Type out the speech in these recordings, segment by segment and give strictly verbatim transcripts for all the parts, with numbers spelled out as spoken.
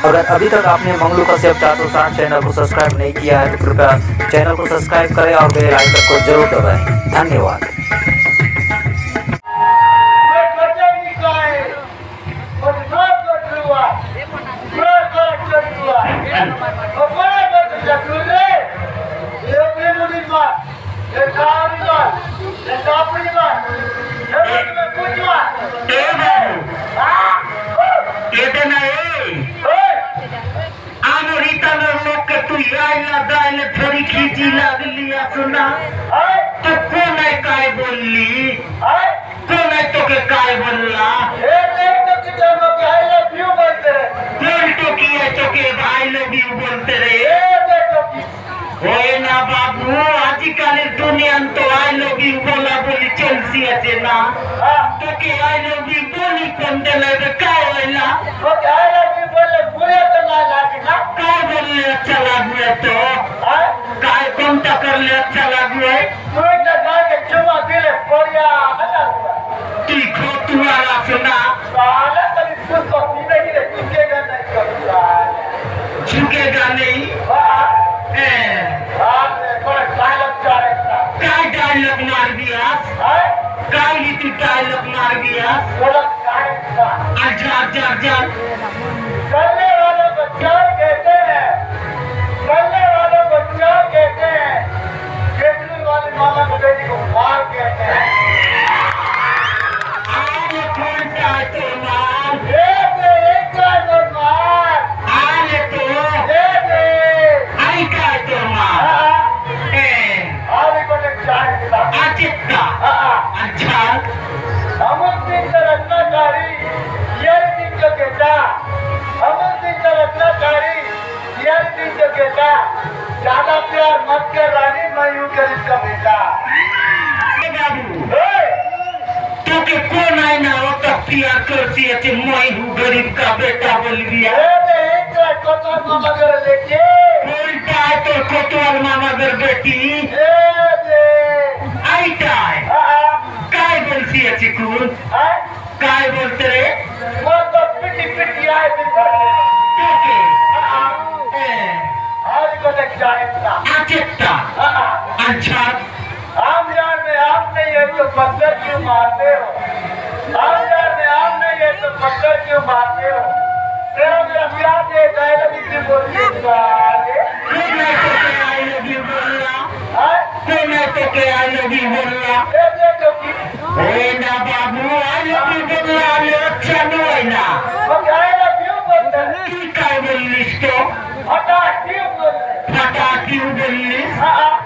अगर अभी तक आपने मंगलू कश्यप चार सौ साठ चैनल को सब्सक्राइब नहीं किया है तो कृपया चैनल को सब्सक्राइब करें और बेल आइकन को जरूर दबाएं। धन्यवाद। खींची लागलिया सुना तो कौन है काय बोलली कौन है तो के काय बोलला कौन तो की है तो के भाई लोग भी बोलते रहे होए ना बाबू आजकल दुनिया तो आई लोग भी बोला बोली चलती है ना तो के आई लोग भी बोली कौन दे लगे काय होइला काय बोलले अच्छा लागू तो काय कोणता करले अच्छा लागू है ती खोतुआला सुना झुकेगा नहीं काय डायलॉग मार दिया काय रीति डायलॉग मार दिया अच्छा अच्छा अच्छा करने वालों को चार कहते हैं करने वालों को चार कहते हैं केजरी वाले मामा को बेटी को मार कहते हैं आज कौन सा तो मार एक एक का मार आज तो एक आई का तो मार ए आज को एक चार दिला अच्छा अच्छा अमर सिंह का रत्नाकारी ये सिंह का कहता अमर सिंह का रत्नाकारी ये सिंह का कहता ज्यादा प्यार मत कर रानी मैं यूं कर इसका बेटा बाबू तो के कौन है ना वो तो प्यार करती है कि मैं हूँ गरीब का बेटा बोल दिया कोतवाल मामा घर लेके कौन है तो कोतवाल मामा घर बेटी आई काय काय बोलती है चिकून काय बोलते रे वो तो पिटी पिटी आए दिन भर तो के आज को देख जाएगा अच्छा अच्छा आम यार में आप नहीं है तो पत्थर क्यों मारते हो आम यार में आप नहीं है तो पत्थर क्यों मारते हो तेरा मेरा प्यार दे डायलॉग इतनी बोलती है कौन है तो के आई लव यू बोलना कौन है तो के आई लव यू बोलना ए ना बाबू आई लव यू बोलना ले अच्छा नहीं है ना आई लव यू बोलते हैं तू काय बोललीस तो हटा क्यों बोलते फटा क्यों बोललीस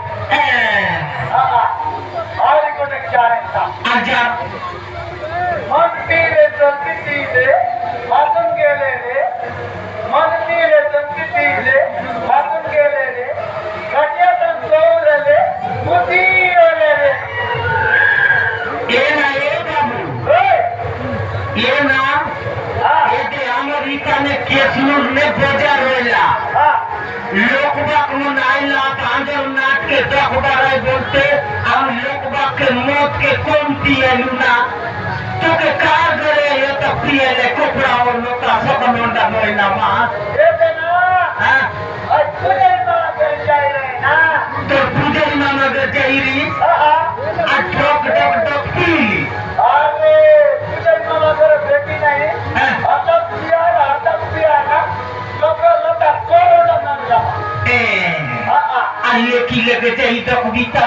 आज को देख जाएगा आजा मन तीरे संति तीरे मातुम गेले रे मन तीरे संति तीरे मातुम गेले रे घटिया तन सोरे रे मुदी ओले रे ये ना ये बाबू ये ना ये के अमेरिका में केसनूर में बजा रोला लोकबाक में नाइला पांजर नाट के दखबार बोलते हम लोकबाक के मौत के कौन दिए लूना तो के कार करे ये तो पिए ले कोपरा और लोका सब नोंडा मोइना मां ये ना हां और तुझे मां कर जाए रे ना तो तुझे मां कर जाईरी हां आ ठोक ठोक ठोक पीली अरे तुझे मां कर बेटी नहीं अटक पिया अटक पिया ना लोका लोका कोरोना ना जा ए हां आइए की लगे जाई तो कविता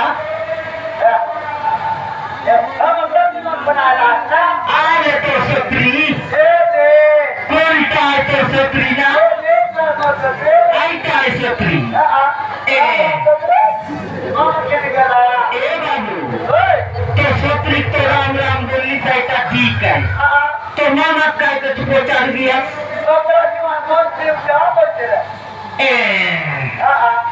हम अपना बना रहा था आरे तो सत्री दे दे कौन ता तो सत्री ना ले ना मत दे आई ता सत्री हां ए मां के निकला ए बाबू ओए तो सत्री तो राम राम बोली था ठीक है हां तो मामा का तो चुप चढ़ गया तो तेरा जीवन मत से क्या बच रहा ए हां